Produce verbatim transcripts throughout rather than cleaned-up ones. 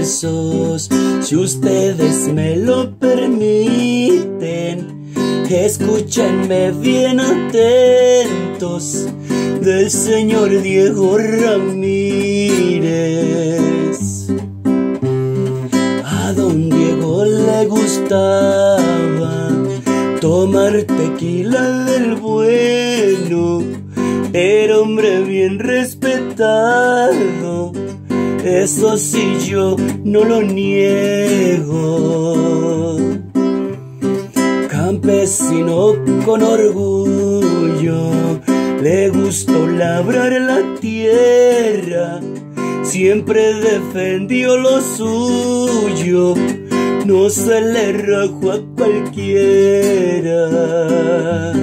versos, si ustedes me lo permiten. Escúchenme bien atentos, del señor Diego Ramírez. A don Diego le gustaba tomar tequila del bueno, era hombre bien respetado, eso sí yo no lo niego. Campesino con orgullo, le gustó labrar la tierra, siempre defendió lo suyo, no se le rajó a cualquiera.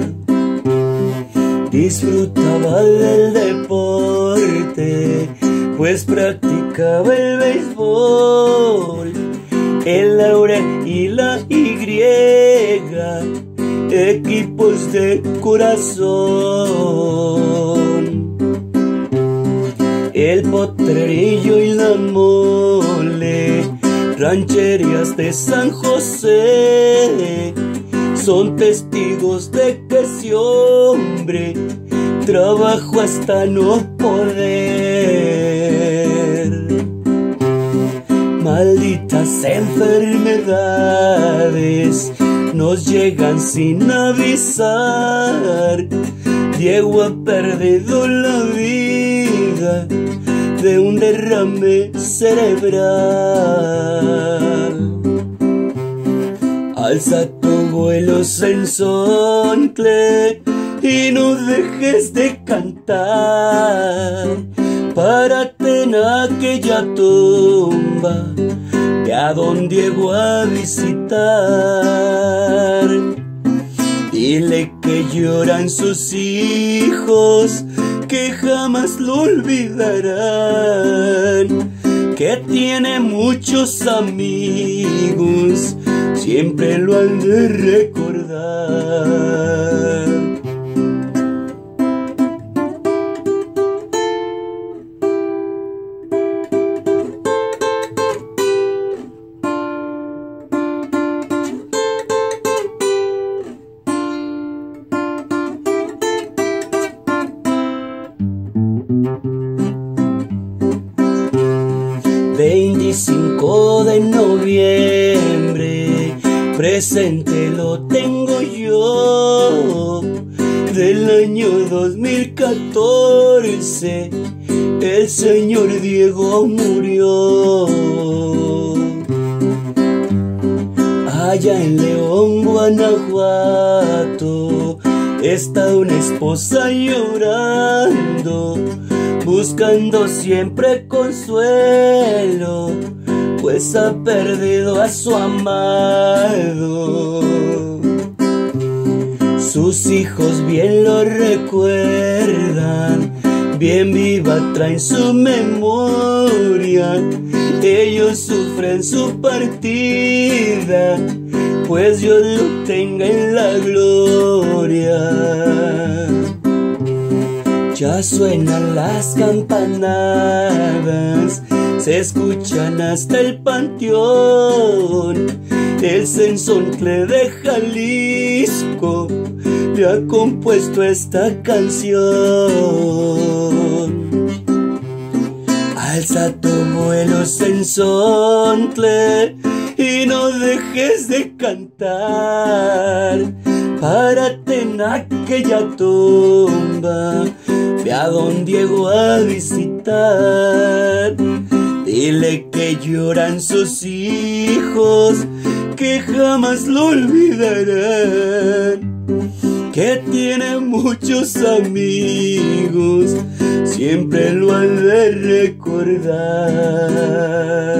Disfrutaba del deporte, pues practicaba el béisbol, el Aure y la Y, equipos de corazón. El Potrerillo y la Mole, rancherías de San José, son testigos de que ese hombre trabajó hasta no poder. Malditas enfermedades nos llegan sin avisar. Diego ha perdido la vida de un derrame cerebral. Alza tu vuelo, Cenzontle, y no dejes de cantar. Párate en aquella tumba, ve a don Diego a visitar. Dile que lloran sus hijos, que jamás lo olvidarán, que tiene muchos amigos, siempre lo han de recordar. veinticinco de noviembre, presente lo tengo yo, del año dos mil catorce, el señor Diego murió. Allá en León, Guanajuato, está una esposa llorando, buscando siempre consuelo, pues ha perdido a su amado. Sus hijos bien lo recuerdan, bien viva traen su memoria. Ellos sufren su partida, pues Dios lo tenga en la gloria. Ya suenan las campanadas, se escuchan hasta el panteón. El Cenzontle de Jalisco le ha compuesto esta canción. Alza tu vuelo, Cenzontle, y no dejes de cantar. Párate en aquella tumba, ve a don Diego a visitar. Dile que lloran sus hijos, que jamás lo olvidarán, que tiene muchos amigos, siempre lo han de recordar.